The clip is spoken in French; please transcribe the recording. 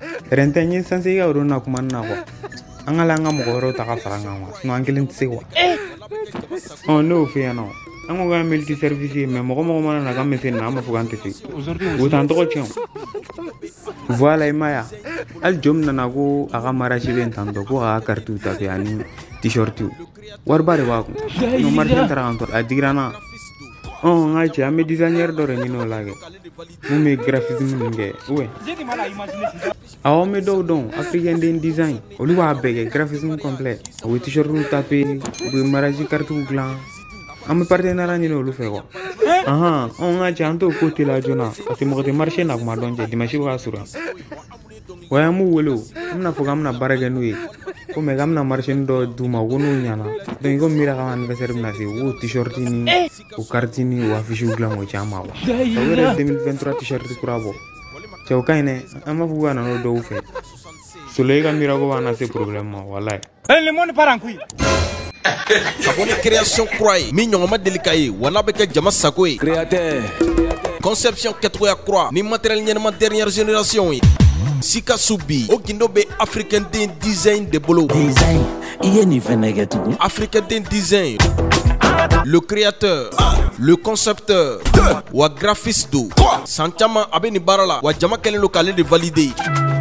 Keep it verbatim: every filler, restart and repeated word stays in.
Rentenye sanse ga uruna kumanna ko. Angala nga mo goro ta ka faranga ma. No angelen tse wa. Oh no fe no. Ango ga multi service me mo mo mana na ga me na ma fugante fi. Utan to ko chion. Voilà imaya. Al jom na nago aga marashi ben tando ko aga kartu ta fi ani t-shirt. War bare wa ko. No marchen tara antor adirana. Oh ngai chi ame designer do re ni no lage. Mu me graphisme nge. Ouais. Awo me do don African design. Olu wa bege graphisme complet. Wi t-shirt nu tapé bu marashi kartu glan. Ame partenaire ni no lu fe ko. Aha, on ngai chi anto ko tila jona. Asi mo de marché na ma donje dimashi wa sura. Waya mu wolo. Amna foga amna barage nuyi. Ko me gamna marché do duma wonu nyana. Donc ko mira ka anniversaire na si wo t-shirt ni o kartini wa fichu glan wo chama wa. deux mille vingt-trois t-shirt kurabo. Chao kaine ama fuga na no do fe. Solega mira ko wana se problème wallahi. Eh le monde part en couille. Abonné création croix mi nyongoma delikaye wana beke jama sakoy créateur conception quatre ya croix ni matériel nyema dernière génération Sika Subi Okindo be African Design de bolo design yeni fenege tout African Design le créateur le concepteur wa graphiste do Santama abeni barala wa jama kelen lokale de valider